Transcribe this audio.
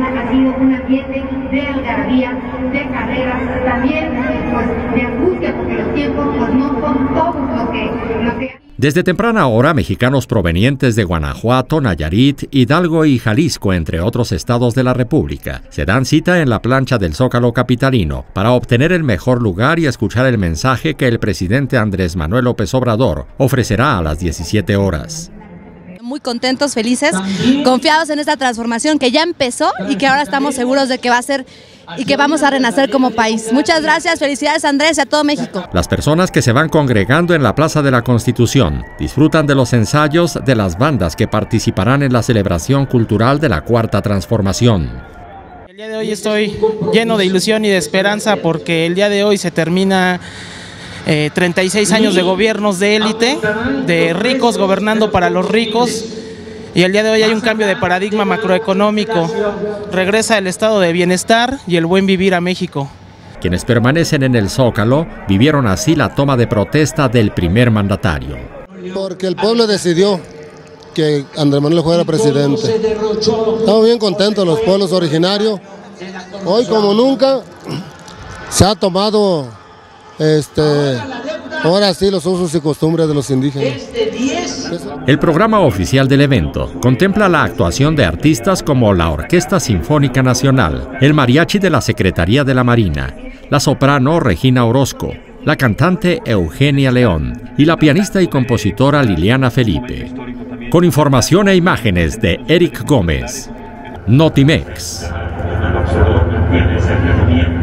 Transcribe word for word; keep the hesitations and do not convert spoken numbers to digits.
ha sido un ambiente de algarabía, de carreras, también pues, de angustia, porque los tiempos pues, no son todos lo que... Lo que... Desde temprana hora, mexicanos provenientes de Guanajuato, Nayarit, Hidalgo y Jalisco, entre otros estados de la República, se dan cita en la plancha del Zócalo capitalino para obtener el mejor lugar y escuchar el mensaje que el presidente Andrés Manuel López Obrador ofrecerá a las diecisiete horas. Muy contentos, felices, confiados en esta transformación que ya empezó y que ahora estamos seguros de que va a ser y que vamos a renacer como país. Muchas gracias, felicidades Andrés y a todo México. Las personas que se van congregando en la Plaza de la Constitución disfrutan de los ensayos de las bandas que participarán en la celebración cultural de la Cuarta Transformación. El día de hoy estoy lleno de ilusión y de esperanza porque el día de hoy se termina eh, treinta y seis años de gobiernos de élite, de ricos gobernando para los ricos. Y el día de hoy hay un cambio de paradigma macroeconómico. Regresa el estado de bienestar y el buen vivir a México. Quienes permanecen en el Zócalo vivieron así la toma de protesta del primer mandatario. Porque el pueblo decidió que Andrés Manuel fuera presidente. Estamos bien contentos los pueblos originarios. Hoy como nunca se ha tomado este, ahora sí los usos y costumbres de los indígenas. El programa oficial del evento contempla la actuación de artistas como la Orquesta Sinfónica Nacional, el mariachi de la Secretaría de la Marina, la soprano Regina Orozco, la cantante Eugenia León y la pianista y compositora Liliana Felipe. Con información e imágenes de Eric Gómez, Notimex.